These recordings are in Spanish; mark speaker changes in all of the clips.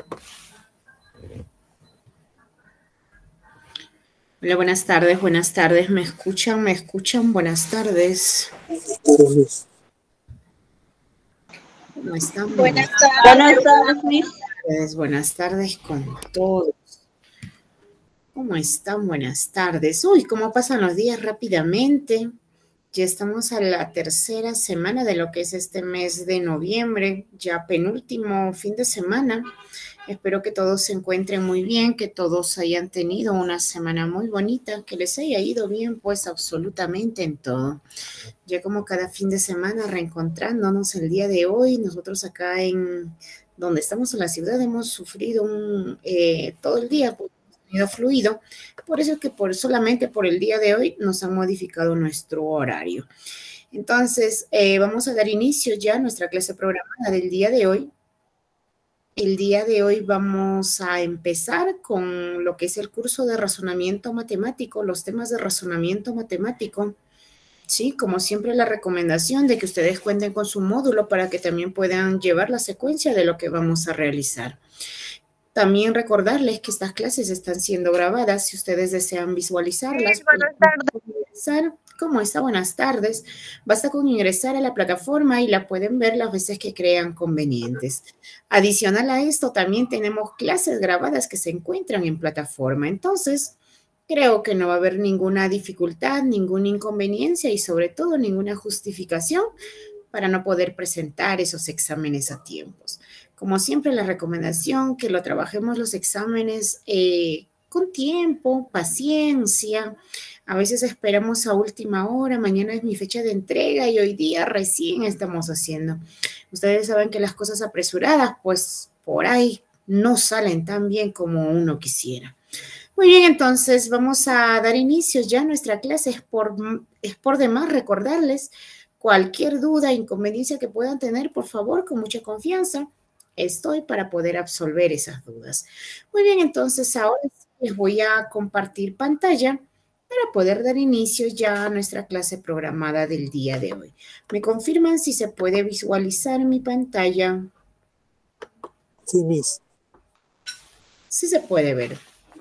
Speaker 1: Hola, buenas tardes, ¿me escuchan? Buenas tardes. ¿Cómo están?
Speaker 2: Buenas tardes, Miss.
Speaker 1: Buenas tardes con todos. ¿Cómo están? Buenas tardes. Uy, cómo pasan los días rápidamente. Ya estamos a la tercera semana de lo que es este mes de noviembre, ya penúltimo fin de semana. Espero que todos se encuentren muy bien, que todos hayan tenido una semana muy bonita, que les haya ido bien pues absolutamente en todo. Ya como cada fin de semana reencontrándonos el día de hoy, nosotros acá en donde estamos en la ciudad hemos sufrido todo el día pues, fluido, por eso es que solamente por el día de hoy nos han modificado nuestro horario. Entonces, vamos a dar inicio ya a nuestra clase programada del día de hoy. El día de hoy vamos a empezar con lo que es el curso de razonamiento matemático, los temas de razonamiento matemático. Sí, como siempre la recomendación de que ustedes cuenten con su módulo para que también puedan llevar la secuencia de lo que vamos a realizar. También recordarles que estas clases están siendo grabadas. Si ustedes desean visualizarlas,
Speaker 2: Sí, buenas tardes.
Speaker 1: ¿Cómo está? Buenas tardes. Basta con ingresar a la plataforma y la pueden ver las veces que crean convenientes. Adicional a esto, también tenemos clases grabadas que se encuentran en plataforma. Entonces, creo que no va a haber ninguna dificultad, ninguna inconveniencia y sobre todo ninguna justificación para no poder presentar esos exámenes a tiempos. Como siempre, la recomendación que lo trabajemos los exámenes con tiempo, paciencia. A veces esperamos a última hora, mañana es mi fecha de entrega y hoy día recién estamos haciendo. Ustedes saben que las cosas apresuradas, pues por ahí no salen tan bien como uno quisiera. Muy bien, entonces vamos a dar inicio ya a nuestra clase. Es por demás recordarles cualquier duda, inconveniencia que puedan tener, por favor, con mucha confianza. Estoy para poder absolver esas dudas. Muy bien, entonces ahora les voy a compartir pantalla para poder dar inicio ya a nuestra clase programada del día de hoy. ¿Me confirman si se puede visualizar mi pantalla?
Speaker 3: Sí, Miss.
Speaker 1: Sí se puede ver.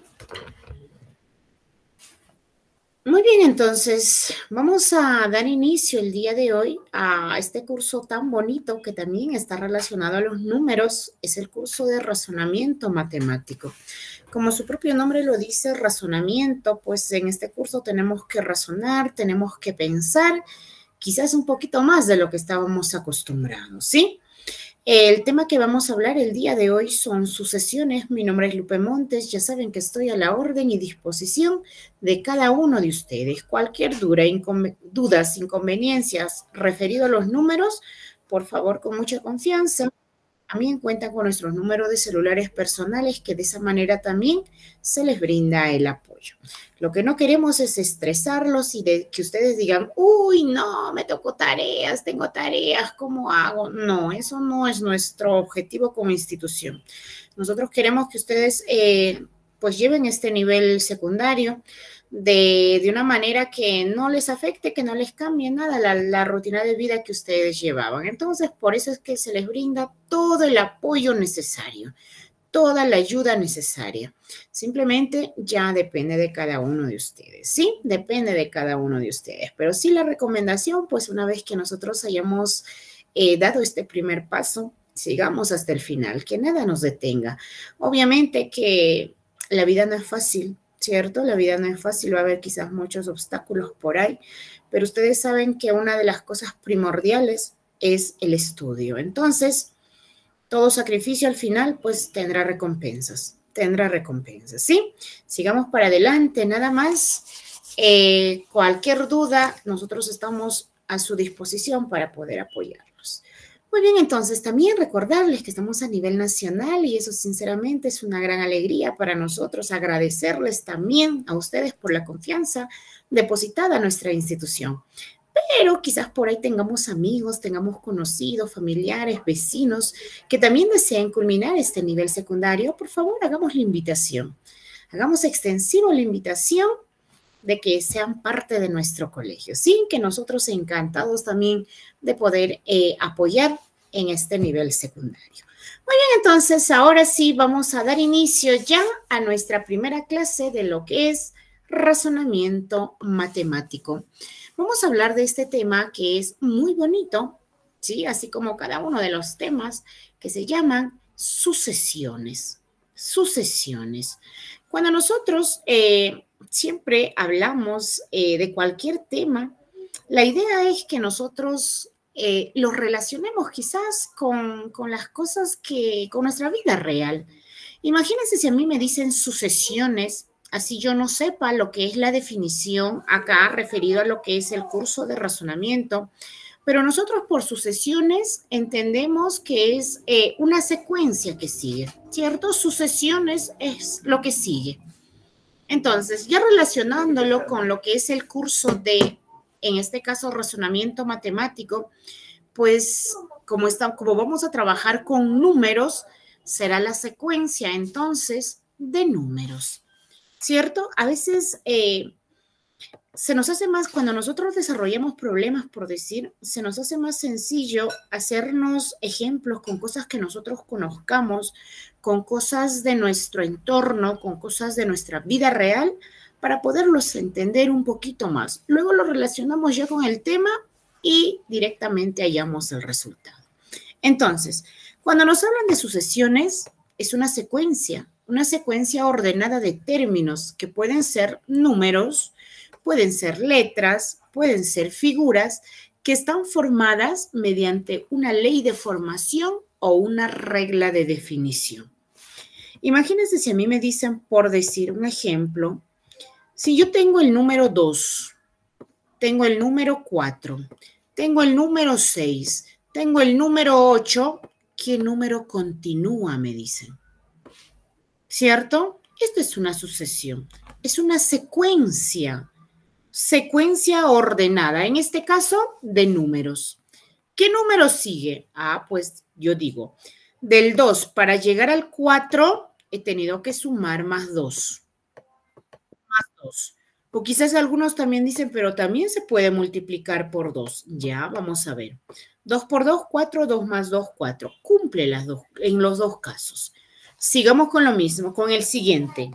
Speaker 1: Muy bien, entonces vamos a dar inicio el día de hoy a este curso tan bonito que también está relacionado a los números. Es el curso de razonamiento matemático. Como su propio nombre lo dice, razonamiento, pues en este curso tenemos que razonar, tenemos que pensar, quizás un poquito más de lo que estábamos acostumbrados, ¿sí? El tema que vamos a hablar el día de hoy son sucesiones. Mi nombre es Lupe Montes. Ya saben que estoy a la orden y disposición de cada uno de ustedes. Cualquier dudas, inconveniencias referido a los números, por favor, con mucha confianza. También cuentan con nuestros números de celulares personales que de esa manera también se les brinda el apoyo. Lo que no queremos es estresarlos y que ustedes digan, uy, no, me tocó tareas, tengo tareas, ¿cómo hago? No, eso no es nuestro objetivo como institución. Nosotros queremos que ustedes pues lleven este nivel secundario de una manera que no les afecte, que no les cambie nada la rutina de vida que ustedes llevaban. Entonces, por eso es que se les brinda todo el apoyo necesario, toda la ayuda necesaria. Simplemente ya depende de cada uno de ustedes, ¿sí? Depende de cada uno de ustedes. Pero sí la recomendación, pues una vez que nosotros hayamos dado este primer paso, sigamos hasta el final, que nada nos detenga. Obviamente que la vida no es fácil, ¿cierto? La vida no es fácil, va a haber quizás muchos obstáculos por ahí, pero ustedes saben que una de las cosas primordiales es el estudio. Entonces, todo sacrificio al final, pues tendrá recompensas, ¿sí? Sigamos para adelante, nada más. Cualquier duda, nosotros estamos a su disposición para poder apoyarlos. Muy bien, entonces también recordarles que estamos a nivel nacional y eso sinceramente es una gran alegría para nosotros, agradecerles también a ustedes por la confianza depositada en nuestra institución. Pero quizás por ahí tengamos amigos, tengamos conocidos, familiares, vecinos que también deseen culminar este nivel secundario. Por favor, hagamos la invitación. Hagamos extensivo la invitación de que sean parte de nuestro colegio, ¿sí? Que nosotros encantados también de poder apoyar en este nivel secundario. Muy bien, entonces ahora sí vamos a dar inicio ya a nuestra primera clase de lo que es razonamiento matemático. Vamos a hablar de este tema que es muy bonito, ¿sí? Así como cada uno de los temas que se llaman sucesiones. Sucesiones. Cuando nosotros siempre hablamos de cualquier tema, la idea es que nosotros los relacionemos quizás con las cosas con nuestra vida real. Imagínense si a mí me dicen sucesiones, así yo no sepa lo que es la definición acá referido a lo que es el curso de razonamiento, pero nosotros por sucesiones entendemos que es una secuencia que sigue, ¿cierto? Sucesiones es lo que sigue. Entonces, ya relacionándolo con lo que es el curso de, en este caso, razonamiento matemático, pues como vamos a trabajar con números, será la secuencia entonces de números, ¿cierto? A veces se nos hace más, cuando nosotros desarrollamos problemas, por decir, se nos hace más sencillo hacernos ejemplos con cosas que nosotros conozcamos, con cosas de nuestro entorno, con cosas de nuestra vida real, para poderlos entender un poquito más. Luego lo relacionamos ya con el tema y directamente hallamos el resultado. Entonces, cuando nos hablan de sucesiones, es una secuencia ordenada de términos que pueden ser números, pueden ser letras, pueden ser figuras que están formadas mediante una ley de formación o una regla de definición. Imagínense si a mí me dicen, por decir un ejemplo, si yo tengo el número 2, tengo el número 4, tengo el número 6, tengo el número 8, ¿qué número continúa? Me dicen. ¿Cierto? Esto es una sucesión, es una secuencia ordenada, en este caso, de números. ¿Qué número sigue? Ah, pues yo digo, del 2 para llegar al 4 he tenido que sumar más 2. Más 2. O quizás algunos también dicen, pero también se puede multiplicar por 2. Ya, vamos a ver. 2 por 2, 4, 2 más 2, 4. Cumple las dos, en los dos casos. Sigamos con lo mismo, con el siguiente.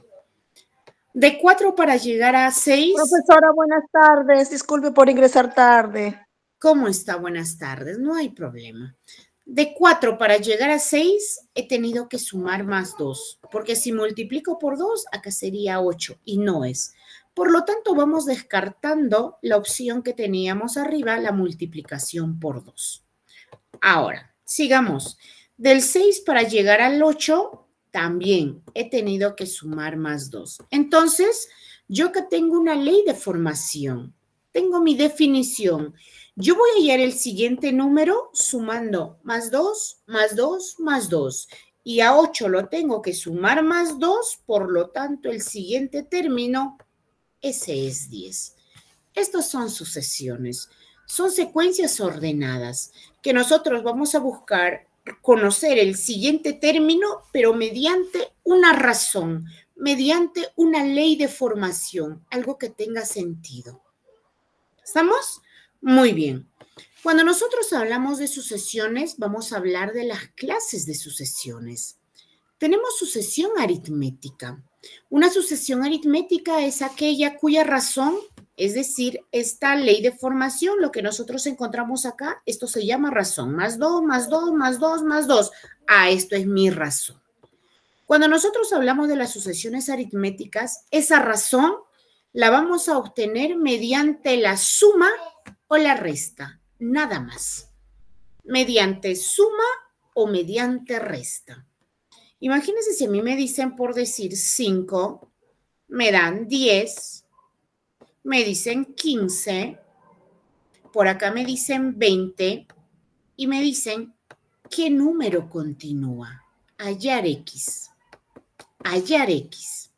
Speaker 1: De 4 para llegar a 6.
Speaker 2: Profesora, buenas tardes. Disculpe por ingresar tarde.
Speaker 1: ¿Cómo está? Buenas tardes. No hay problema. De 4 para llegar a 6 he tenido que sumar más 2, porque si multiplico por 2, acá sería 8 y no es. Por lo tanto, vamos descartando la opción que teníamos arriba, la multiplicación por 2. Ahora, sigamos. Del 6 para llegar al 8, también he tenido que sumar más 2. Entonces, yo que tengo una ley de formación, tengo mi definición. Yo voy a hallar el siguiente número sumando más 2, más 2, más 2. Y a 8 lo tengo que sumar más 2, por lo tanto, el siguiente término, ese es 10. Estos son sucesiones, son secuencias ordenadas que nosotros vamos a buscar conocer el siguiente término, pero mediante una razón, mediante una ley de formación, algo que tenga sentido. ¿Estamos? Muy bien. Cuando nosotros hablamos de sucesiones, vamos a hablar de las clases de sucesiones. Tenemos sucesión aritmética. Una sucesión aritmética es aquella cuya razón, es decir, esta ley de formación, lo que nosotros encontramos acá, esto se llama razón. Más 2, más 2, más 2, más 2. Ah, esto es mi razón. Cuando nosotros hablamos de las sucesiones aritméticas, esa razón la vamos a obtener mediante la suma o la resta, nada más. Mediante suma o mediante resta. Imagínense si a mí me dicen, por decir 5, me dan 10, me dicen 15, por acá me dicen 20 y me dicen, ¿qué número continúa? Hallar X. Hallar X.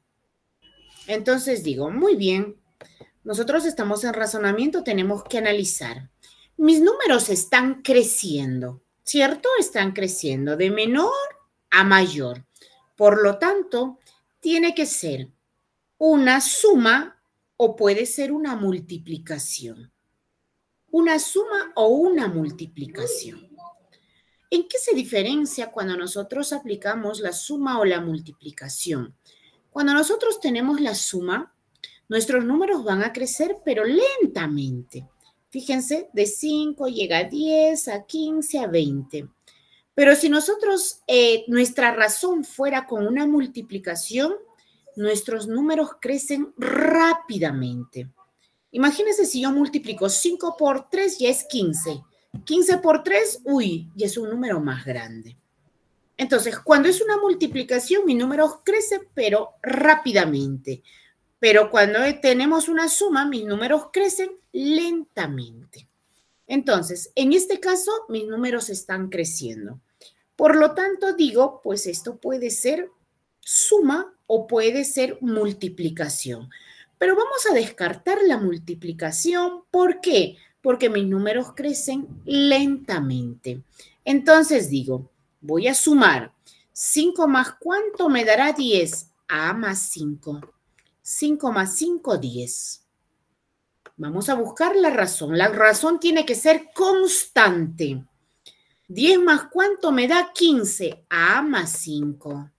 Speaker 1: Entonces digo, muy bien, nosotros estamos en razonamiento, tenemos que analizar. Mis números están creciendo, ¿cierto? Están creciendo de menor a mayor. Por lo tanto, tiene que ser una suma o puede ser una multiplicación. Una suma o una multiplicación. ¿En qué se diferencia cuando nosotros aplicamos la suma o la multiplicación? Cuando nosotros tenemos la suma, nuestros números van a crecer, pero lentamente. Fíjense, de 5 llega a 10, a 15, a 20. Pero si nosotros, nuestra razón fuera con una multiplicación, nuestros números crecen rápidamente. Imagínense si yo multiplico 5 por 3, ya es 15. 15 por 3, uy, ya es un número más grande. Entonces, cuando es una multiplicación, mi número crece, pero rápidamente. Pero cuando tenemos una suma, mis números crecen lentamente. Entonces, en este caso, mis números están creciendo. Por lo tanto, digo, pues esto puede ser suma o puede ser multiplicación. Pero vamos a descartar la multiplicación. ¿Por qué? Porque mis números crecen lentamente. Entonces digo, voy a sumar. 5 más ¿cuánto me dará 10? A más 5. 5 más 5, 10. Vamos a buscar la razón. La razón tiene que ser constante. 10 más ¿cuánto me da? 15. A más 5.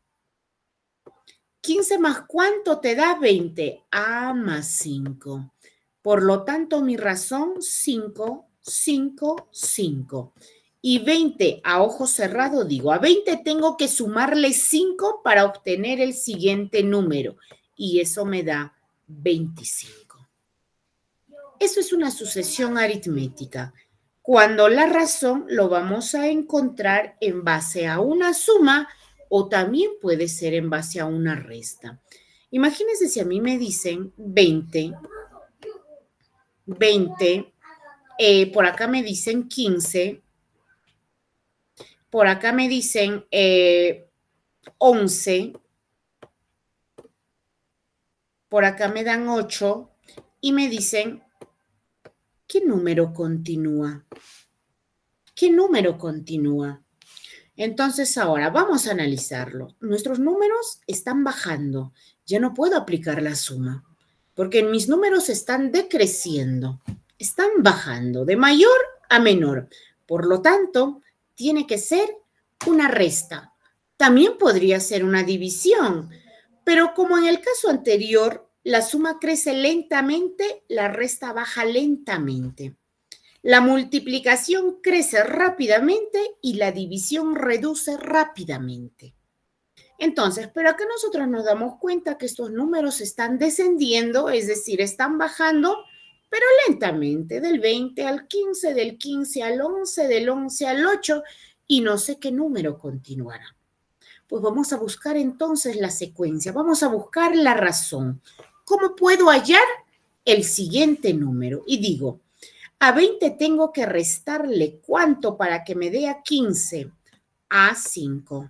Speaker 1: 15 más ¿cuánto te da? 20. A más 5. Por lo tanto, mi razón, 5, 5, 5. Y 20, a ojo cerrado, digo, a 20 tengo que sumarle 5 para obtener el siguiente número. Y eso me da 25. Eso es una sucesión aritmética. Cuando la razón lo vamos a encontrar en base a una suma o también puede ser en base a una resta. Imagínense si a mí me dicen 20, por acá me dicen 15, por acá me dicen 11, por acá me dan 8 y me dicen, ¿qué número continúa? ¿Qué número continúa? Entonces ahora vamos a analizarlo. Nuestros números están bajando. Ya no puedo aplicar la suma porque mis números están decreciendo. Están bajando de mayor a menor. Por lo tanto, tiene que ser una resta. También podría ser una división, pero como en el caso anterior, la suma crece lentamente, la resta baja lentamente. La multiplicación crece rápidamente y la división reduce rápidamente. Entonces, pero acá nosotros nos damos cuenta que estos números están descendiendo, es decir, están bajando, pero lentamente, del 20 al 15, del 15 al 11, del 11 al 8, y no sé qué número continuará. Pues vamos a buscar entonces la secuencia, vamos a buscar la razón. ¿Cómo puedo hallar el siguiente número? Y digo, a 20 tengo que restarle ¿cuánto para que me dé a 15? A 5.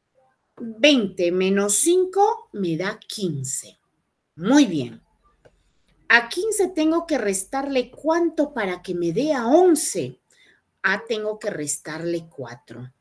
Speaker 1: 20 menos 5 me da 15. Muy bien. A 15 tengo que restarle ¿cuánto para que me dé a 11? A tengo que restarle 4.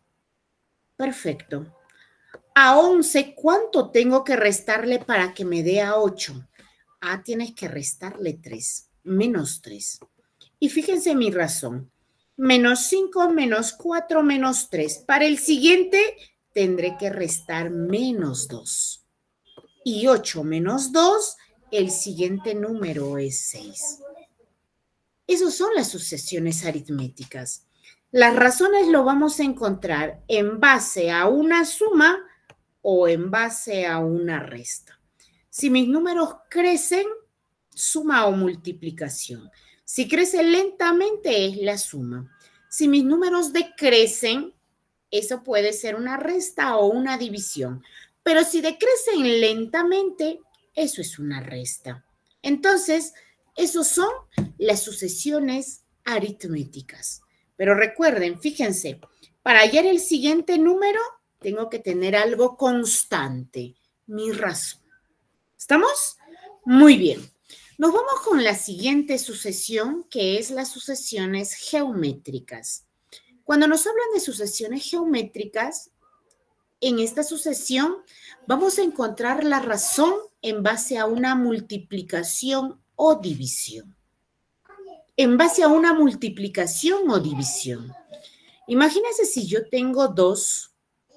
Speaker 1: Perfecto. A 11, ¿cuánto tengo que restarle para que me dé a 8? A tienes que restarle 3, menos 3. Y fíjense mi razón. Menos 5, menos 4, menos 3. Para el siguiente tendré que restar menos 2. Y 8 menos 2, el siguiente número es 6. Esas son las sucesiones aritméticas. Las razones lo vamos a encontrar en base a una suma o en base a una resta. Si mis números crecen, suma o multiplicación. Si crece lentamente, es la suma. Si mis números decrecen, eso puede ser una resta o una división. Pero si decrecen lentamente, eso es una resta. Entonces, esos son las sucesiones aritméticas. Pero recuerden, fíjense, para hallar el siguiente número, tengo que tener algo constante, mi razón. ¿Estamos? Muy bien. Nos vamos con la siguiente sucesión, que es las sucesiones geométricas. Cuando nos hablan de sucesiones geométricas, en esta sucesión vamos a encontrar la razón en base a una multiplicación o división. En base a una multiplicación o división. Imagínense si yo tengo 2,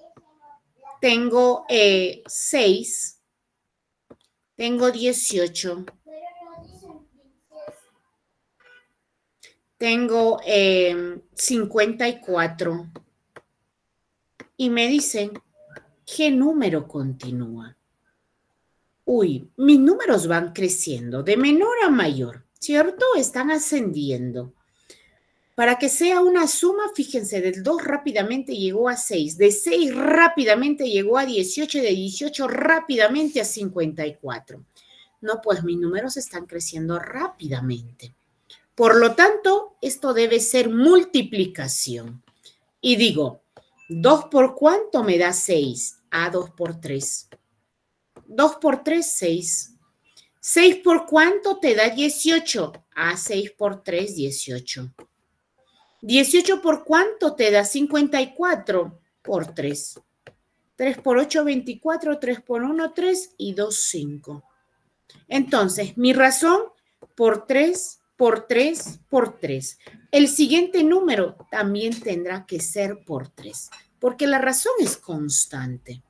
Speaker 1: tengo 6, tengo 18, tengo 54 y me dicen, ¿qué número continúa? Uy, mis números van creciendo de menor a mayor, ¿cierto? Están ascendiendo. Para que sea una suma, fíjense, del 2 rápidamente llegó a 6, de 6 rápidamente llegó a 18, de 18 rápidamente a 54. No, pues mis números están creciendo rápidamente. Por lo tanto, esto debe ser multiplicación. Y digo, 2 por cuánto me da 6? 2 por 3. 2 por 3, 6. 6 por cuánto te da 18? 6 por 3, 18. 18 por cuánto te da 54 por 3. 3 por 8, 24, 3 por 1, 3 y 2, 5. Entonces, mi razón por 3, por 3, por 3. El siguiente número también tendrá que ser por 3, porque la razón es constante.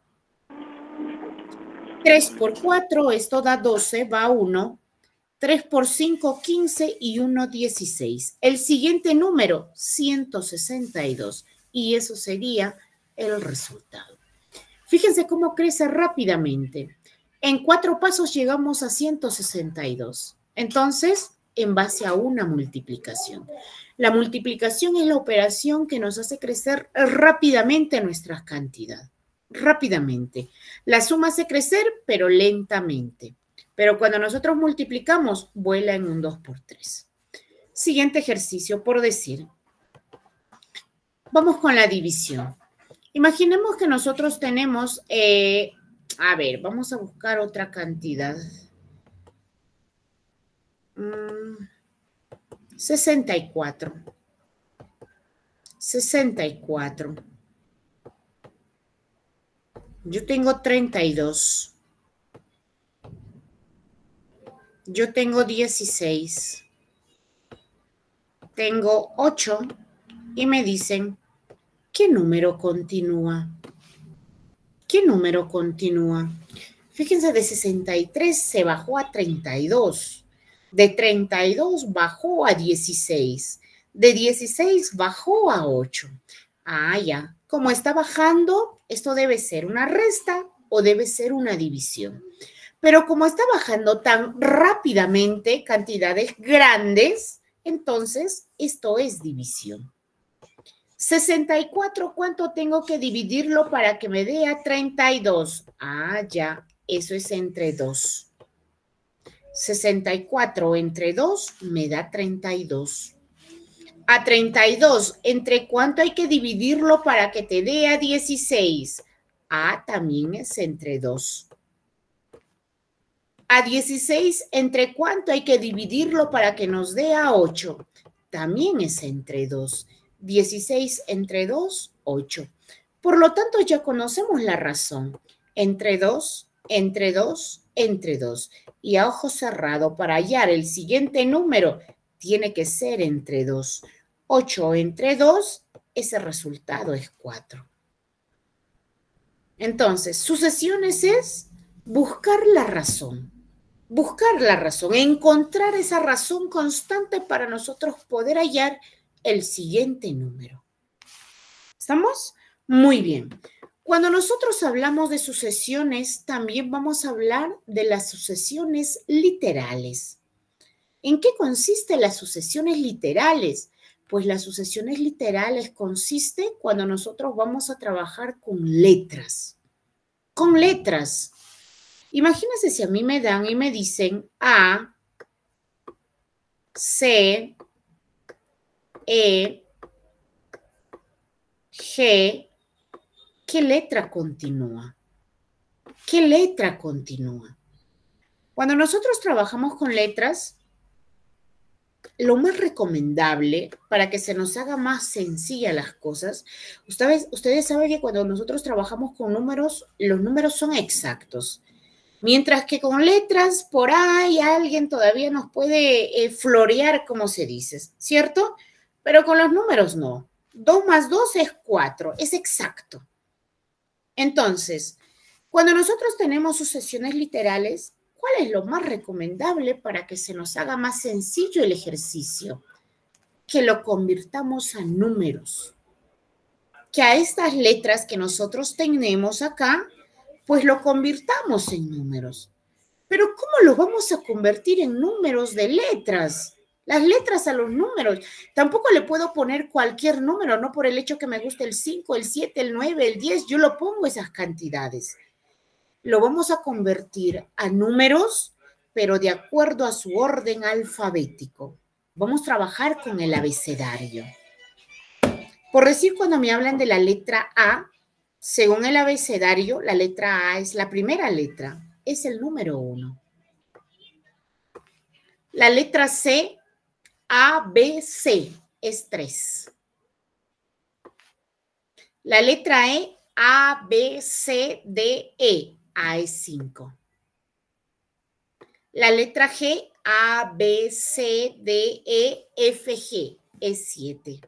Speaker 1: 3 por 4, esto da 12, va 1. 3 por 5, 15 y 1, 16. El siguiente número, 162. Y eso sería el resultado. Fíjense cómo crece rápidamente. En 4 pasos llegamos a 162. Entonces, en base a una multiplicación. La multiplicación es la operación que nos hace crecer rápidamente nuestras cantidades. Rápidamente. La suma hace crecer, pero lentamente. Pero cuando nosotros multiplicamos, vuela en un 2 por 3. Siguiente ejercicio, por decir. Vamos con la división. Imaginemos que nosotros tenemos, vamos a buscar otra cantidad. 64. 64. Yo tengo 32. Yo tengo 16, tengo 8 y me dicen, ¿qué número continúa? ¿Qué número continúa? Fíjense, de 63 se bajó a 32, de 32 bajó a 16, de 16 bajó a 8. Ya, como está bajando, esto debe ser una resta o debe ser una división. Pero como está bajando tan rápidamente, cantidades grandes, entonces esto es división. 64, ¿cuánto tengo que dividirlo para que me dé a 32? Ya, eso es entre 2. 64 entre 2 me da 32. A 32, ¿entre cuánto hay que dividirlo para que te dé a 16? También es entre 2. A 16, ¿entre cuánto hay que dividirlo para que nos dé a 8? También es entre 2. 16 entre 2, 8. Por lo tanto, ya conocemos la razón. Entre 2, entre 2, entre 2. Y a ojo cerrado, para hallar el siguiente número, tiene que ser entre 2. 8 entre 2, ese resultado es 4. Entonces, sucesiones es buscar la razón. Buscar la razón, encontrar esa razón constante para nosotros poder hallar el siguiente número. ¿Estamos? Muy bien. Cuando nosotros hablamos de sucesiones, también vamos a hablar de las sucesiones literales. ¿En qué consisten las sucesiones literales? Pues las sucesiones literales consisten cuando nosotros vamos a trabajar con letras. Con letras. Imagínense si a mí me dan y me dicen A, C, E, G, ¿qué letra continúa? ¿Qué letra continúa? Cuando nosotros trabajamos con letras, lo más recomendable para que se nos haga más sencilla las cosas, ustedes saben que cuando nosotros trabajamos con números, los números son exactos. Mientras que con letras, por ahí alguien todavía nos puede florear, como se dice, ¿cierto? Pero con los números no. 2 más 2 es 4, es exacto. Entonces, cuando nosotros tenemos sucesiones literales, ¿cuál es lo más recomendable para que se nos haga más sencillo el ejercicio? Que lo convirtamos a números. Que a estas letras que nosotros tenemos acá, pues lo convirtamos en números. Pero ¿cómo los vamos a convertir en números de letras? Las letras a los números. Tampoco le puedo poner cualquier número, no por el hecho que me guste el 5, el 7, el 9, el 10, yo lo pongo esas cantidades. Lo vamos a convertir a números, pero de acuerdo a su orden alfabético. Vamos a trabajar con el abecedario. Por decir, cuando me hablan de la letra A, según el abecedario, la letra A es la primera letra, es el número 1. La letra C, A, B, C, es 3. La letra E, A, B, C, D, E, A es 5. La letra G, A, B, C, D, E, F, G, es 7.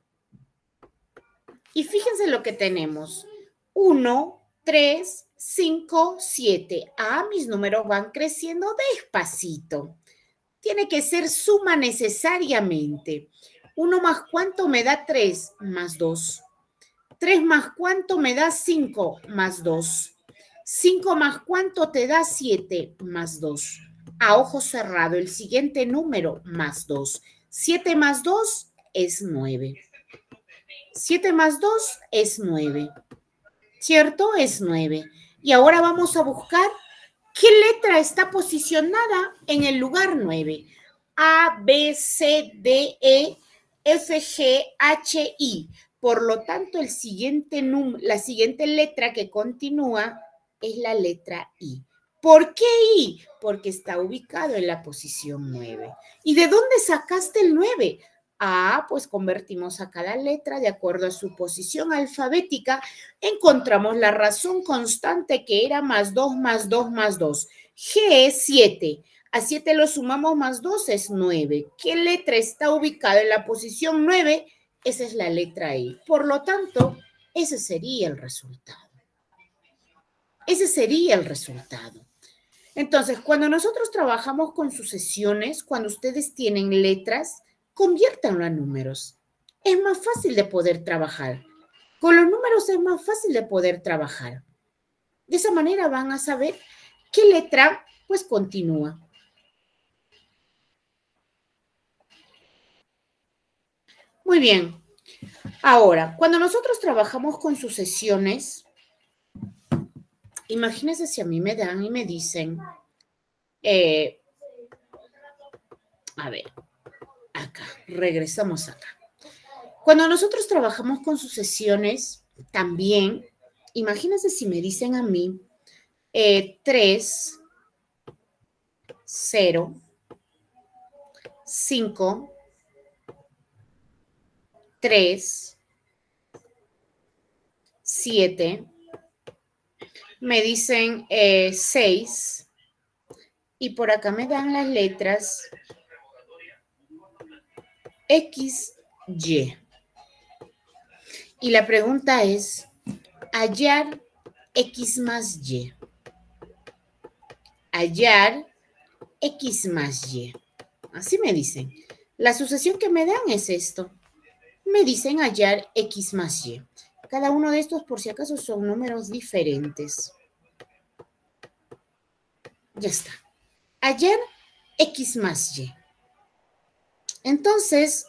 Speaker 1: Y fíjense lo que tenemos. 1, 3, 5, 7. Ah, mis números van creciendo despacito. Tiene que ser suma necesariamente. 1 más ¿cuánto me da 3? Más 2. 3 más ¿cuánto me da 5? Más 2. 5 más ¿cuánto te da 7? Más 2. A ojo cerrado, el siguiente número, más 2. 7 más 2 es 9. 7 más 2 es 9. ¿Cierto? Es 9. Y ahora vamos a buscar qué letra está posicionada en el lugar 9. A, B, C, D, E, F, G, H, I. Por lo tanto, la siguiente letra que continúa es la letra I. ¿Por qué I? Porque está ubicado en la posición 9. ¿Y de dónde sacaste el 9? Ah, pues convertimos a cada letra de acuerdo a su posición alfabética. Encontramos la razón constante que era más 2, más 2, más 2. G es 7. A 7 lo sumamos más 2 es 9. ¿Qué letra está ubicada en la posición 9? Esa es la letra I. Por lo tanto, ese sería el resultado. Ese sería el resultado. Entonces, cuando nosotros trabajamos con sucesiones, cuando ustedes tienen letras, conviértanlo a números. Es más fácil de poder trabajar. Con los números es más fácil de poder trabajar. De esa manera van a saber qué letra, pues, continúa. Muy bien. Ahora, cuando nosotros trabajamos con sucesiones, imagínense si a mí me dan y me dicen, a ver, acá, regresamos acá. Cuando nosotros trabajamos con sucesiones, también, imagínense si me dicen a mí 3, 0, 5, 3, 7, me dicen 6, y por acá me dan las letras X, Y. Y la pregunta es, hallar X más Y. Hallar X más Y. Así me dicen. La sucesión que me dan es esto. Me dicen hallar X más Y. Cada uno de estos, por si acaso, son números diferentes. Ya está. Hallar X más Y. Entonces,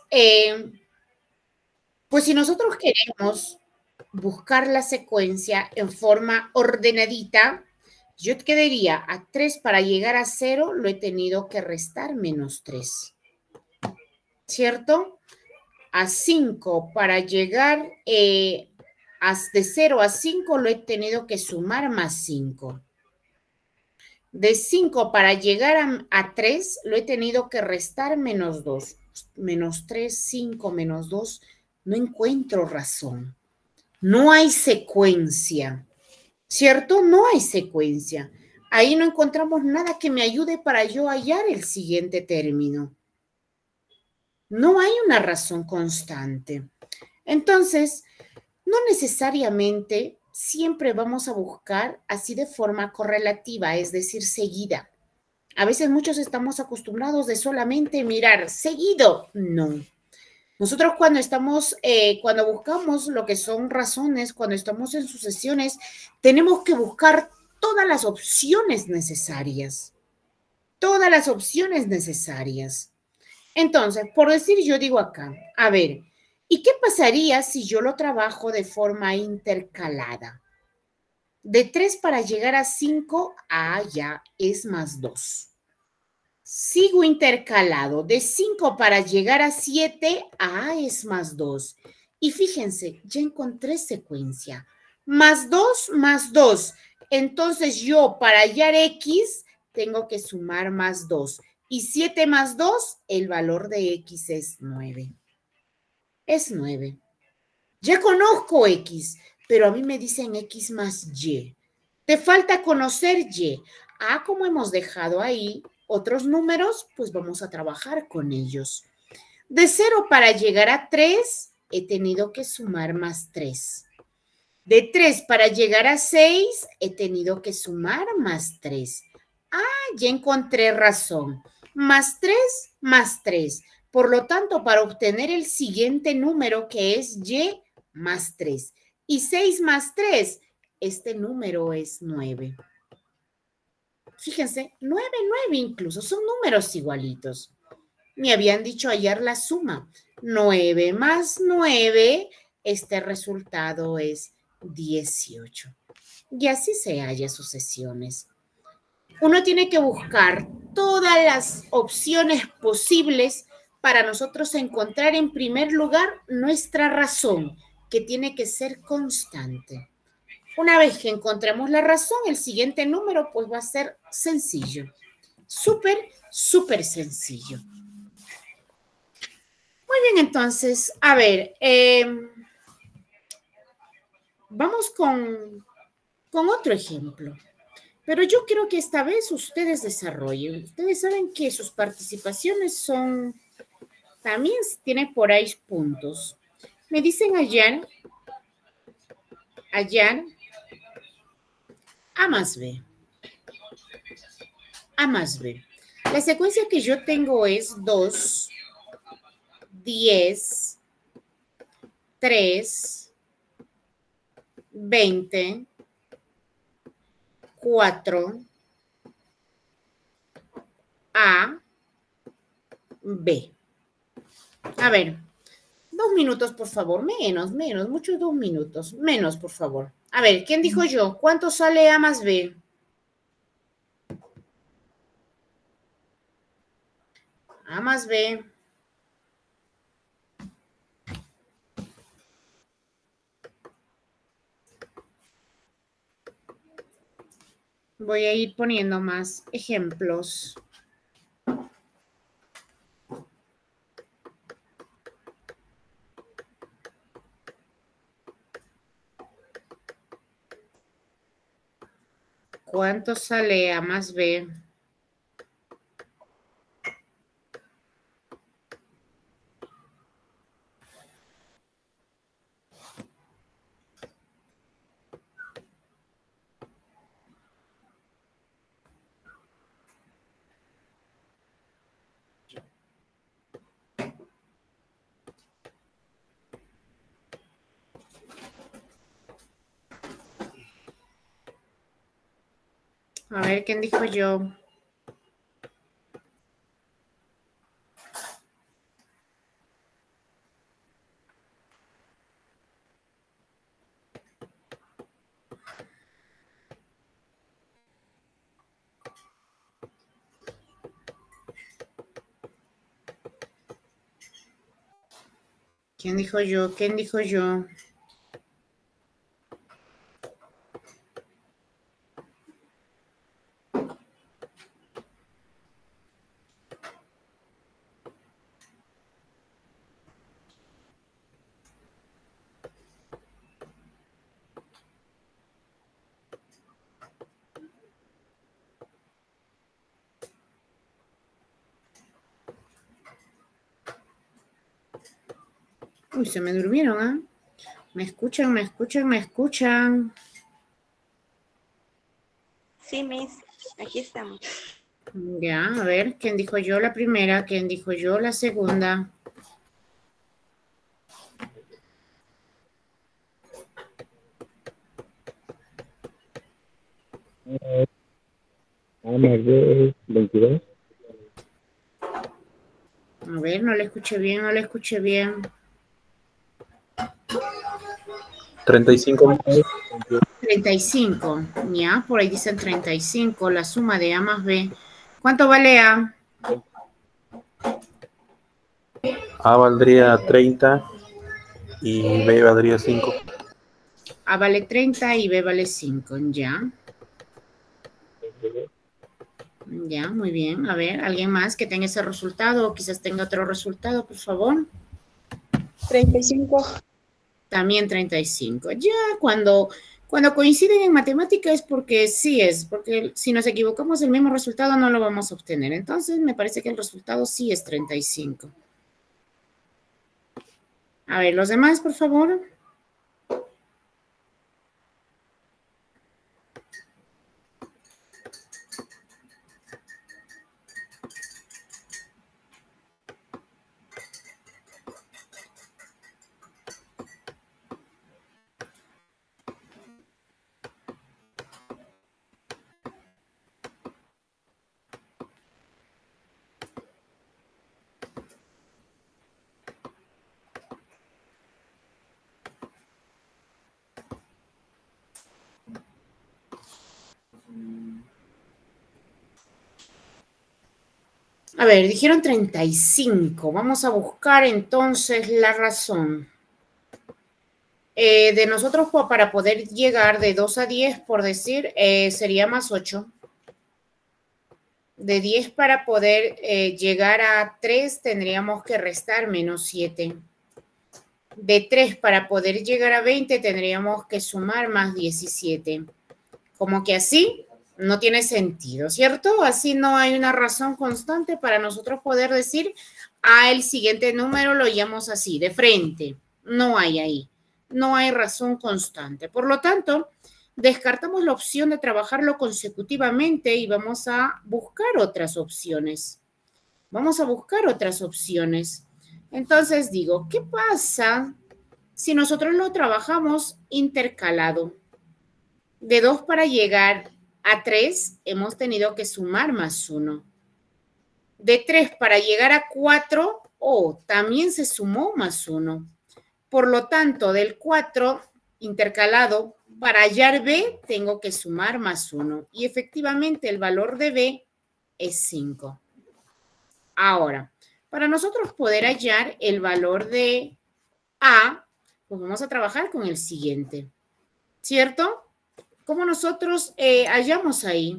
Speaker 1: pues si nosotros queremos buscar la secuencia en forma ordenadita, yo quedaría a 3 para llegar a 0, lo he tenido que restar menos 3. ¿Cierto? A 5 para llegar de 0 a 5 lo he tenido que sumar más 5. De 5 para llegar a 3 lo he tenido que restar menos 2. Menos 3, 5, menos 2. No encuentro razón. No hay secuencia. ¿Cierto? No hay secuencia. Ahí no encontramos nada que me ayude para yo hallar el siguiente término. No hay una razón constante. Entonces, no necesariamente siempre vamos a buscar así de forma correlativa, es decir, seguida. A veces muchos estamos acostumbrados de solamente mirar seguido. No. Nosotros cuando buscamos lo que son razones, cuando estamos en sucesiones, tenemos que buscar todas las opciones necesarias. Todas las opciones necesarias. Entonces, por decir, yo digo acá, a ver, ¿y qué pasaría si yo lo trabajo de forma intercalada? De 3 para llegar a 5, ya es más 2. Sigo intercalado. De 5 para llegar a 7, es más 2. Y fíjense, ya encontré secuencia. Más 2, más 2. Entonces yo para hallar X tengo que sumar más 2. Y 7 más 2, el valor de X es 9. Es 9. Ya conozco X, pero a mí me dicen X más Y. Te falta conocer Y. Como hemos dejado ahí otros números, pues vamos a trabajar con ellos. De 0 para llegar a 3, he tenido que sumar más 3. De 3 para llegar a 6, he tenido que sumar más 3. Ya encontré razón. Más 3, más 3. Por lo tanto, para obtener el siguiente número, que es Y más 3. Y 6 más 3, este número es 9. Fíjense, 9, 9 incluso, son números igualitos. Me habían dicho ayer la suma. 9 más 9, este resultado es 18. Y así se halla sucesiones. Uno tiene que buscar todas las opciones posibles para nosotros encontrar en primer lugar nuestra razón, que tiene que ser constante. Una vez que encontremos la razón, el siguiente número pues va a ser sencillo. Súper, súper sencillo. Muy bien, entonces, a ver, vamos con otro ejemplo. Pero yo quiero que esta vez ustedes desarrollen. Ustedes saben que sus participaciones también tienen por ahí puntos. Me dicen allá, A más B. A más B. La secuencia que yo tengo es 2, 10, 3, 20, 4, A, B. A ver, 2 minutos, por favor. Menos, muchos 2 minutos. Menos, por favor. A ver, ¿quién dijo yo? ¿Cuánto sale A más B? A más B. Voy a ir poniendo más ejemplos. ¿Cuánto sale A más B? A ver, ¿quién dijo yo? ¿Quién dijo yo? ¿Quién dijo yo? Uy, se me durmieron, ¿ah? ¿Me escuchan, me escuchan, me escuchan?
Speaker 4: Sí, Miss, aquí estamos.
Speaker 1: Ya, a ver, ¿quién dijo yo la primera? ¿Quién dijo yo la segunda?
Speaker 3: A más B es 22.
Speaker 1: A ver, no le escuché bien, no le escuché bien.
Speaker 3: 35.
Speaker 1: 35, ya, por ahí dicen 35, la suma de A más B. ¿Cuánto vale A?
Speaker 5: A valdría 30 y B valdría 5.
Speaker 1: A vale 30 y B vale 5, ya. Ya, muy bien. A ver, ¿alguien más que tenga ese resultado o quizás tenga otro resultado, por favor?
Speaker 2: 35.
Speaker 1: También 35. Ya, cuando coinciden en matemática es porque sí es, porque si nos equivocamos el mismo resultado no lo vamos a obtener. Entonces, me parece que el resultado sí es 35. A ver, los demás, por favor. A ver, dijeron 35. Vamos a buscar entonces la razón. De nosotros, para poder llegar de 2 a 10, por decir, sería más 8. De 10 para poder llegar a 3, tendríamos que restar menos 7. De 3 para poder llegar a 20, tendríamos que sumar más 17. Como que así no tiene sentido, ¿cierto? Así no hay una razón constante para nosotros poder decir, el siguiente número lo llamamos así, de frente. No hay ahí. No hay razón constante. Por lo tanto, descartamos la opción de trabajarlo consecutivamente y vamos a buscar otras opciones. Vamos a buscar otras opciones. Entonces digo, ¿qué pasa si nosotros lo trabajamos intercalado? De 2 para llegar a 3 hemos tenido que sumar más 1. De 3 para llegar a 4, también se sumó más 1. Por lo tanto, del 4 intercalado, para hallar B tengo que sumar más 1. Y efectivamente el valor de B es 5. Ahora, para nosotros poder hallar el valor de A, pues vamos a trabajar con el siguiente, ¿cierto? ¿Cómo nosotros hallamos ahí?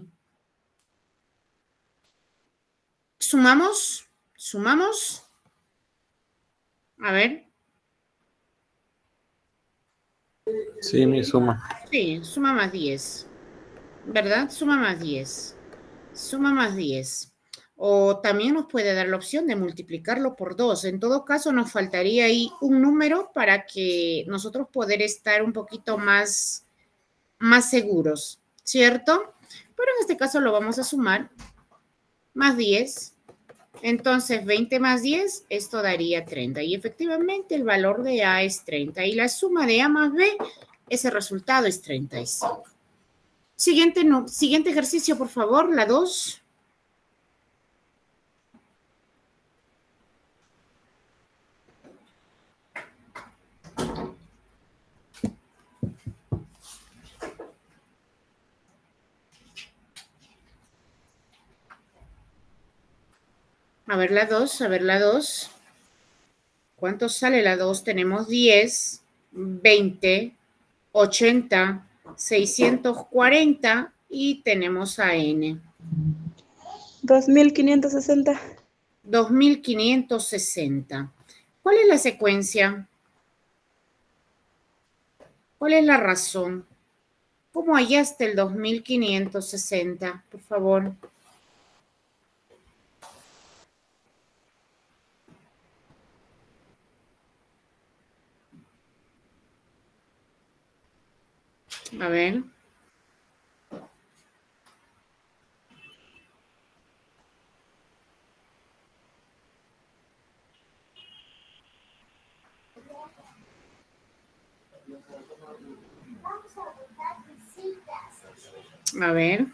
Speaker 1: Sumamos. A ver.
Speaker 5: Sí, mi suma.
Speaker 1: Sí, suma más 10. ¿Verdad? Suma más 10. Suma más 10. O también nos puede dar la opción de multiplicarlo por 2. En todo caso, nos faltaría ahí un número para que nosotros poder estar un poquito más seguros, ¿cierto? Pero en este caso lo vamos a sumar. Más 10. Entonces, 20 más 10, esto daría 30. Y efectivamente el valor de A es 30. Y la suma de A más B, ese resultado es 35. Siguiente ejercicio, por favor, la 2. A ver la 2. ¿Cuánto sale la 2? Tenemos 10, 20, 80, 640 y tenemos a N.
Speaker 2: 2560.
Speaker 1: 2560. ¿Cuál es la secuencia? ¿Cuál es la razón? ¿Cómo hallaste el 2560? Por favor. A ver. A ver.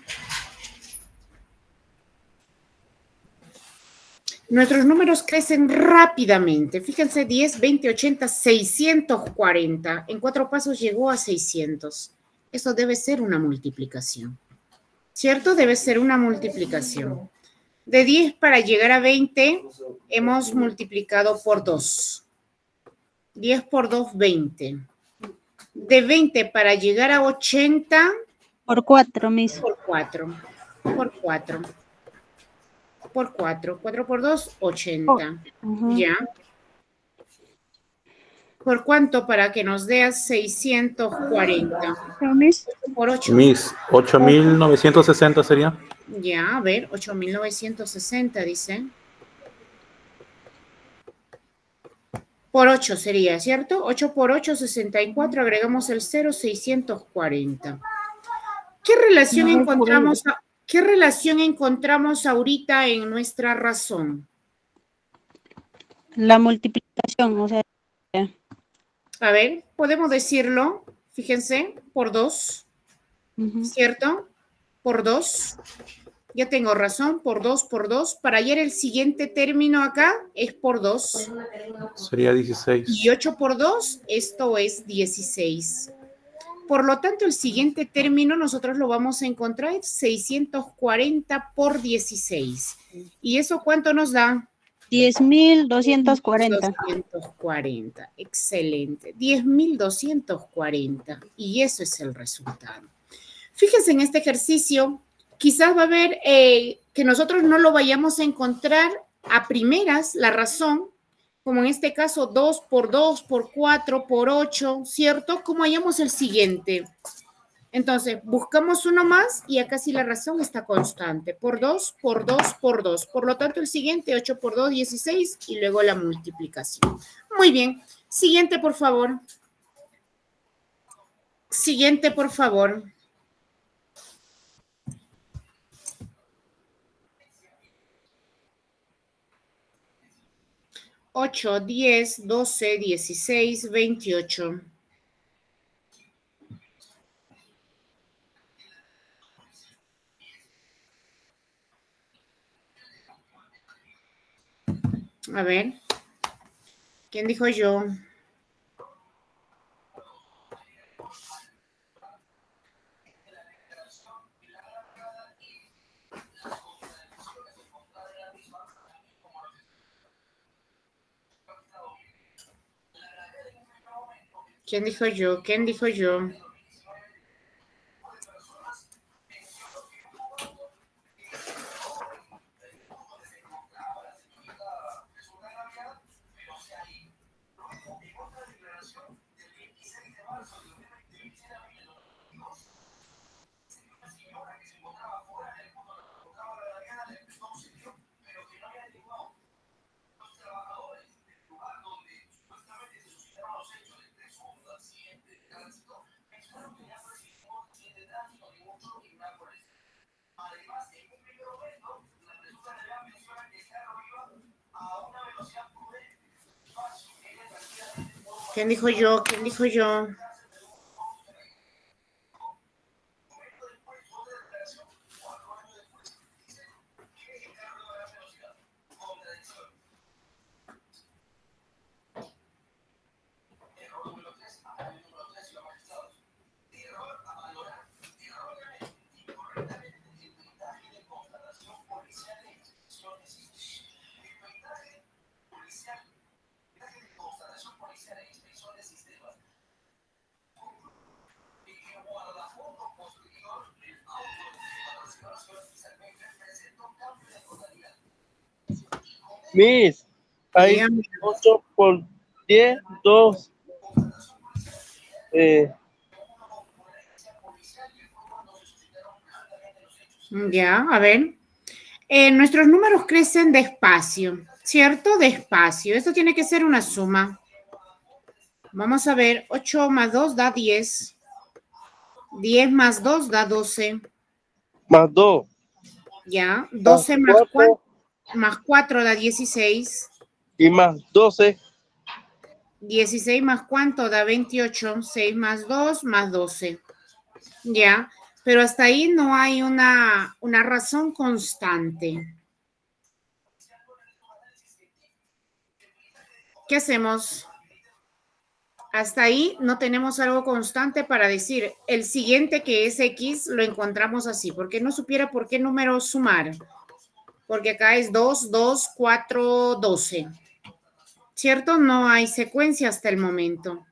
Speaker 1: Nuestros números crecen rápidamente. Fíjense, 10, 20, 80, 640. En 4 pasos llegó a 600. Eso debe ser una multiplicación. ¿Cierto? Debe ser una multiplicación. De 10 para llegar a 20, hemos multiplicado por 2. 10 por 2, 20. De 20 para llegar a 80.
Speaker 6: Por 4, Miss.
Speaker 1: Por 4. Por 4. Por 4. 4 por 2, 80. ¿Ya? ¿Por cuánto? Para que nos dé 640.
Speaker 6: Miss.
Speaker 1: Por 8.
Speaker 5: Miss, 8.960 sería.
Speaker 1: Ya, a ver, 8.960 dice. Por 8 sería, ¿cierto? 8 por 8, 64. Agregamos el 0, 640. ¿Qué relación encontramos ahorita en nuestra razón?
Speaker 6: La multiplicación, o sea.
Speaker 1: A ver, podemos decirlo, fíjense, por 2, ¿cierto? Por 2. Ya tengo razón, por 2, por 2. Para hallar el siguiente término acá es por 2.
Speaker 5: Sería 16.
Speaker 1: Y 8 por 2, esto es 16. Por lo tanto, el siguiente término nosotros lo vamos a encontrar 640 por 16. ¿Y eso cuánto nos da?
Speaker 6: 10.240.
Speaker 1: 240, excelente. 10.240. Y eso es el resultado. Fíjense en este ejercicio, quizás va a haber que nosotros no lo vayamos a encontrar a primeras, la razón, como en este caso 2 por 2, por 4, por 8, ¿cierto? ¿Cómo hallamos el siguiente? Entonces, buscamos uno más y acá sí la razón está constante. Por 2, por 2, por 2. Por lo tanto, el siguiente, 8 por 2, 16 y luego la multiplicación. Muy bien. Siguiente, por favor. Siguiente, por favor. Ocho, 10, 12, 16, 28. A ver, ¿quién dijo yo? ¿Quién dijo yo? ¿Quién dijo yo? ¿Quién dijo yo? ¿Quién dijo yo?
Speaker 7: Miss, hay 8 por 10, 2.
Speaker 1: Ya, a ver. Nuestros números crecen despacio, ¿cierto? Despacio. Esto tiene que ser una suma. Vamos a ver, 8 más 2 da 10. 10 más 2 da 12.
Speaker 7: Más 2.
Speaker 1: Ya. 12 más
Speaker 7: 4.
Speaker 1: más 4 da 16.
Speaker 7: Y más 12.
Speaker 1: 16 más cuánto da 28. 6 más 2 más 12. Ya. Pero hasta ahí no hay una razón constante. ¿Qué hacemos? Hasta ahí no tenemos algo constante para decir el siguiente que es X lo encontramos así. ¿Por qué no supiera por qué número sumar? Porque acá es 2, 2, 4, 12. ¿Cierto? No hay secuencia hasta el momento.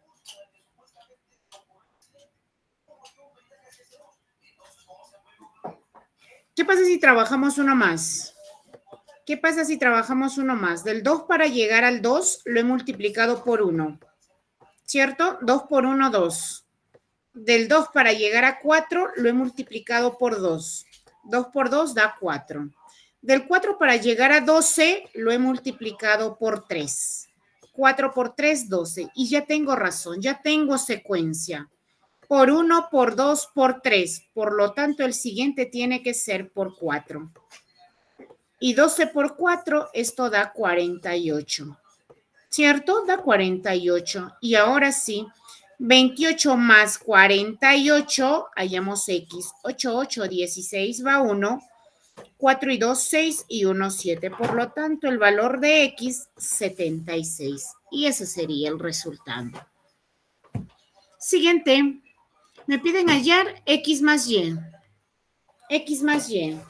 Speaker 1: ¿Qué pasa si trabajamos uno más? ¿Qué pasa si trabajamos uno más? Del 2 para llegar al 2 lo he multiplicado por 1. ¿Cierto? 2 por 1, 2. Del 2 para llegar a 4 lo he multiplicado por 2. 2 por 2 da 4. Del 4 para llegar a 12 lo he multiplicado por 3. 4 por 3, 12. Y ya tengo razón, ya tengo secuencia. Por 1, por 2, por 3. Por lo tanto, el siguiente tiene que ser por 4. Y 12 por 4, esto da 48. ¿Cierto? Da 48. Y ahora sí, 28 más 48, hallamos X. 8, 8, 16 va 1. 4 y 2, 6 y 1, 7. Por lo tanto, el valor de X, 76. Y ese sería el resultado. Siguiente. Me piden hallar X más Y. X más Y.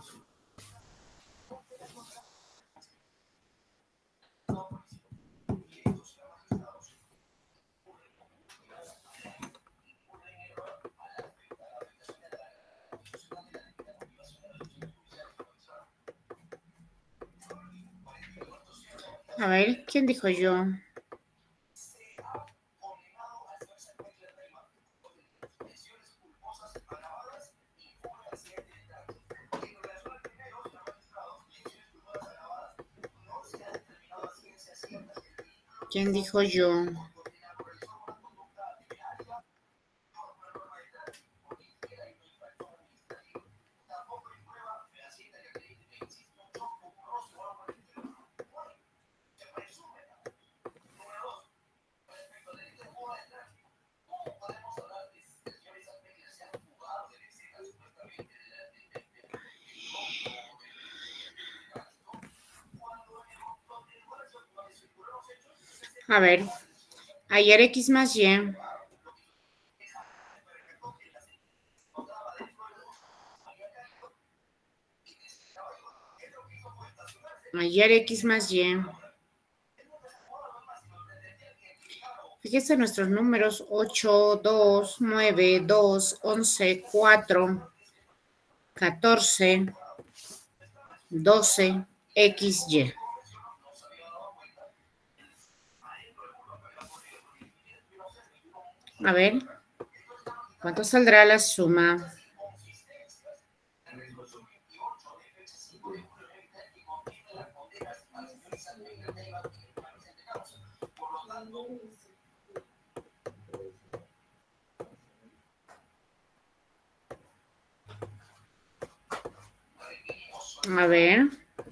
Speaker 1: A ver, ¿quién dijo yo? ¿Quién dijo yo? A ver, hallar X más Y. Hallar X más Y. Fíjense nuestros números 8, 2, 9, 2, 11, 4, 14, 12, X, Y. A ver, ¿cuánto saldrá la suma? A ver.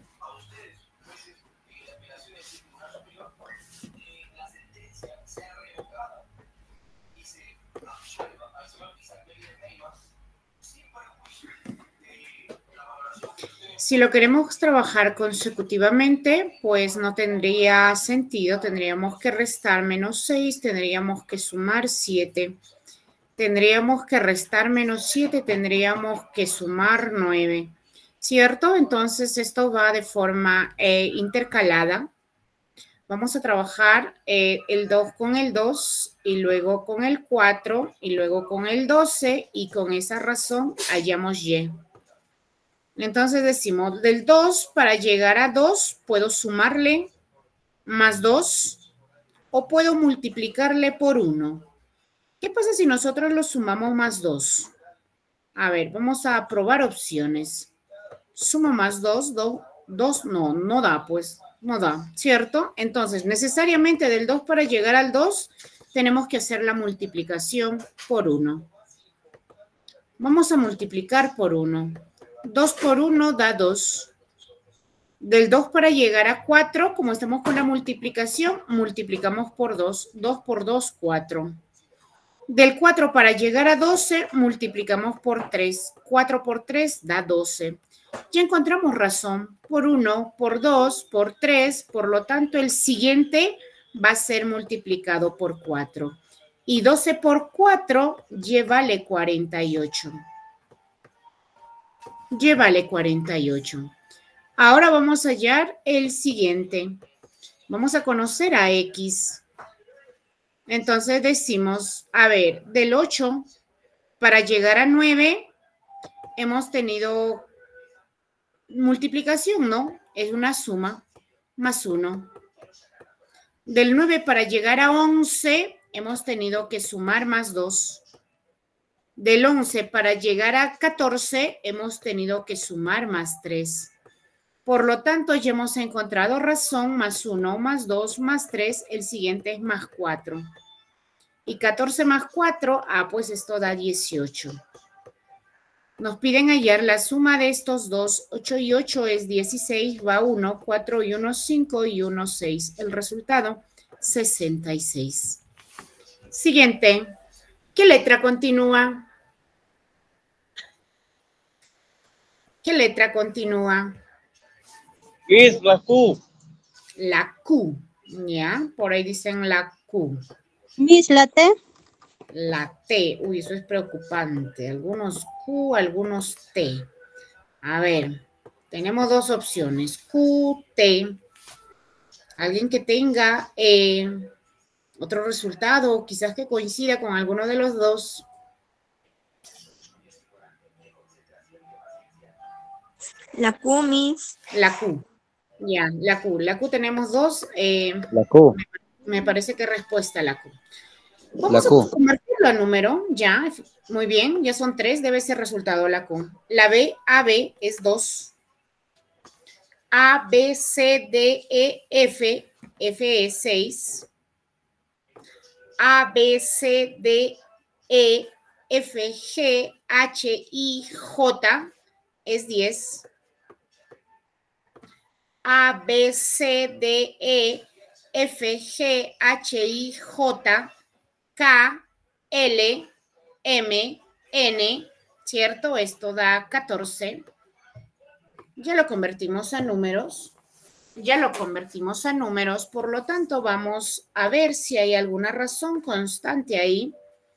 Speaker 1: Si lo queremos trabajar consecutivamente, pues no tendría sentido. Tendríamos que restar menos 6, tendríamos que sumar 7. Tendríamos que restar menos 7, tendríamos que sumar 9. ¿Cierto? Entonces, esto va de forma intercalada. Vamos a trabajar el 2 con el 2 y luego con el 4 y luego con el 12 y con esa razón hallamos Y. Entonces decimos, del 2 para llegar a 2 puedo sumarle más 2 o puedo multiplicarle por 1. ¿Qué pasa si nosotros lo sumamos más 2? A ver, vamos a probar opciones. Suma más 2, 2, no da, pues, no da, ¿cierto? Entonces, necesariamente del 2 para llegar al 2, tenemos que hacer la multiplicación por 1. Vamos a multiplicar por 1. 2 por 1 da 2. Del 2 para llegar a 4, como estamos con la multiplicación, multiplicamos por 2. 2 por 2, 4. Del 4 para llegar a 12, multiplicamos por 3. 4 por 3 da 12. Ya encontramos razón. Por 1, por 2, por 3. Por lo tanto, el siguiente va a ser multiplicado por 4. Y 12 por 4, llévale 48. Llévale 48. Ahora vamos a hallar el siguiente. Vamos a conocer a X. Entonces decimos, a ver, del 8 para llegar a 9 hemos tenido multiplicación, ¿no? Es una suma más 1. Del 9 para llegar a 11 hemos tenido que sumar más 2. Del 11 para llegar a 14 hemos tenido que sumar más 3. Por lo tanto, ya hemos encontrado razón, más 1, más 2, más 3, el siguiente es más 4. Y 14 más 4, pues esto da 18. Nos piden hallar la suma de estos dos. 8 y 8 es 16, va 1, 4 y 1, 5 y 1, 6. El resultado, 66. Siguiente. ¿Qué letra continúa? ¿Qué letra continúa?
Speaker 7: Miss, la Q.
Speaker 1: La Q, ¿ya? Por ahí dicen la Q.
Speaker 6: Miss, la T.
Speaker 1: La T. Uy, eso es preocupante. Algunos Q, algunos T. A ver, tenemos dos opciones. Q, T. Alguien que tenga otro resultado, quizás que coincida con alguno de los dos.
Speaker 4: La Q, Miss.
Speaker 1: La Q. Ya, la Q. La Q tenemos dos.
Speaker 3: La Q.
Speaker 1: Me parece que respuesta la Q.
Speaker 3: La
Speaker 1: Vamos
Speaker 3: Q.
Speaker 1: a convertirlo a número. Ya, muy bien. Ya son 3. Debe ser resultado la Q. La B, AB es 2. A, B, C, D, E, F. F es 6. A, B, C, D, E, F, G, H, I, J es 10. A, B, C, D, E, F, G, H, I, J, K, L, M, N, ¿cierto? Esto da 14. Ya lo convertimos a números. Ya lo convertimos a números, por lo tanto vamos a ver si hay alguna razón constante ahí.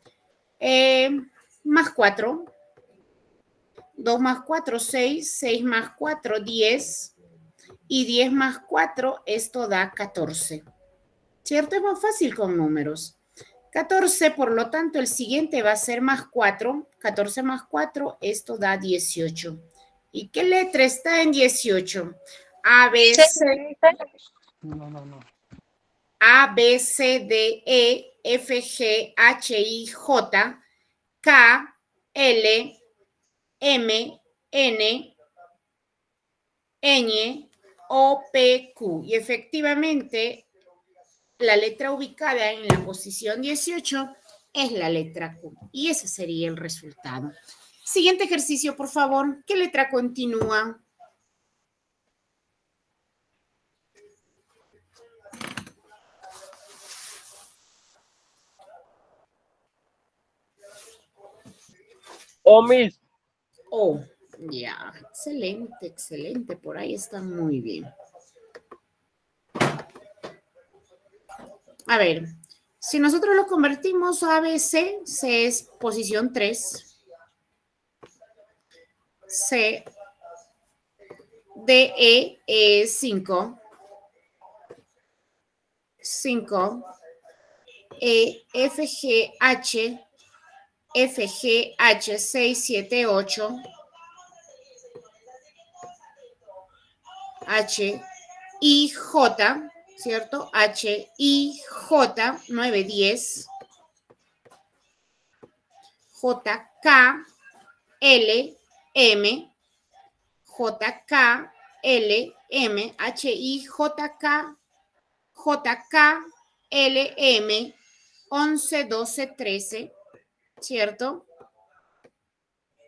Speaker 1: Más 4. 2 más 4, 6. 6 más 4, 10. Y 10 más 4, esto da 14. ¿Cierto? Es más fácil con números. 14, por lo tanto, el siguiente va a ser más 4. 14 más 4, esto da 18. ¿Y qué letra está en 18? A, B, C. A, B, C, D, E, F, G, H, I, J, K, L, M, N, Ñ, O, P, Q. Y efectivamente, la letra ubicada en la posición 18 es la letra Q. Y ese sería el resultado. Siguiente ejercicio, por favor. ¿Qué letra continúa?
Speaker 7: O, Miss.
Speaker 1: O. Ya, excelente, excelente. Por ahí está muy bien. A ver, si nosotros lo convertimos a ABC, C es posición 3. C, D, E es 5. 5. E, F, G, H. F, G, H, 6, 7, 8. H, I, J, ¿cierto? H, I, J, 9, 10. J, K, L, M. J, K, L, M. H, I, J, K, J, K, L, M. 11, 12, 13, ¿cierto?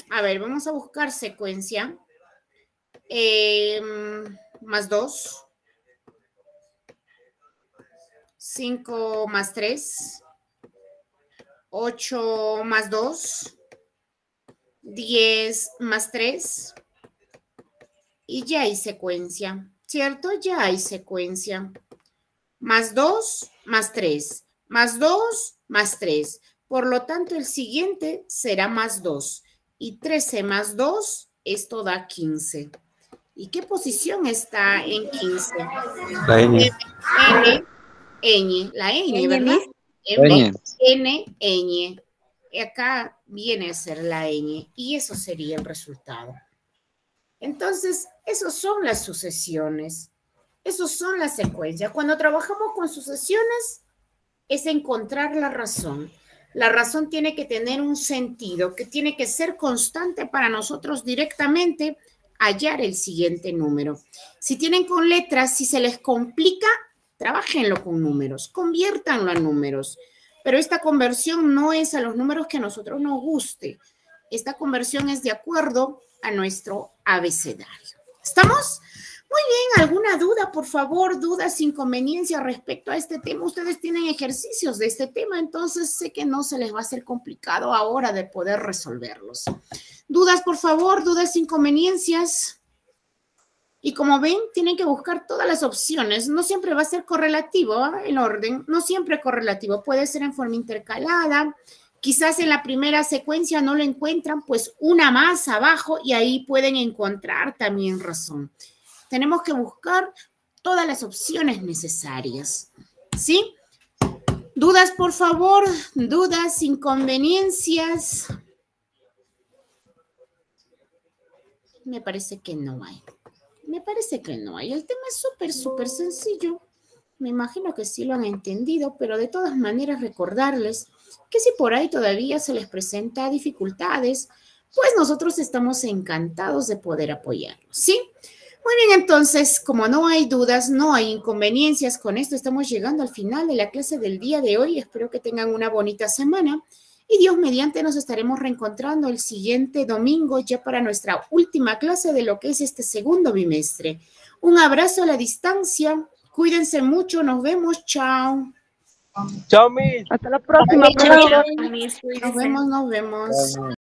Speaker 1: A ver, vamos a buscar secuencia. Más 2. 5 más 3. 8 más 2. 10 más 3. Y ya hay secuencia, ¿cierto? Ya hay secuencia. Más 2 más 3. Más 2 más 3. Por lo tanto, el siguiente será más 2. Y 13 más 2, esto da 15. ¿Y qué posición está en 15?
Speaker 5: La ñ.
Speaker 1: Ñ. La ñ, ¿verdad? Ñ. Y acá viene a ser la ñ. Y eso sería el resultado. Entonces, esos son las sucesiones. Esos son las secuencias. Cuando trabajamos con sucesiones, es encontrar la razón. La razón tiene que tener un sentido, que tiene que ser constante para nosotros directamente hallar el siguiente número. Si tienen con letras, si se les complica, trabájenlo con números, conviértanlo a números. Pero esta conversión no es a los números que a nosotros nos guste. Esta conversión es de acuerdo a nuestro abecedario. ¿Estamos? Muy bien, ¿alguna duda, por favor? ¿Dudas, inconveniencias respecto a este tema? Ustedes tienen ejercicios de este tema, entonces sé que no se les va a hacer complicado ahora de poder resolverlos. ¿Dudas, por favor? ¿Dudas, inconveniencias? Y como ven, tienen que buscar todas las opciones. No siempre va a ser correlativo, ¿eh? El orden, no siempre correlativo. Puede ser en forma intercalada. Quizás en la primera secuencia no lo encuentran, pues una más abajo y ahí pueden encontrar también razón. Tenemos que buscar todas las opciones necesarias, ¿sí? ¿Dudas, por favor? ¿Dudas, inconveniencias? Me parece que no hay. Me parece que no hay. El tema es súper sencillo. Me imagino que sí lo han entendido, pero de todas maneras recordarles que si por ahí todavía se les presenta dificultades, pues nosotros estamos encantados de poder apoyarlos, ¿sí? Muy bien, entonces, como no hay dudas, no hay inconveniencias, con esto estamos llegando al final de la clase del día de hoy. Espero que tengan una bonita semana y Dios mediante nos estaremos reencontrando el siguiente domingo ya para nuestra última clase de lo que es este segundo bimestre. Un abrazo a la distancia, cuídense mucho, nos vemos, chao.
Speaker 7: Chao, Miss.
Speaker 2: Hasta la próxima.
Speaker 1: Nos vemos.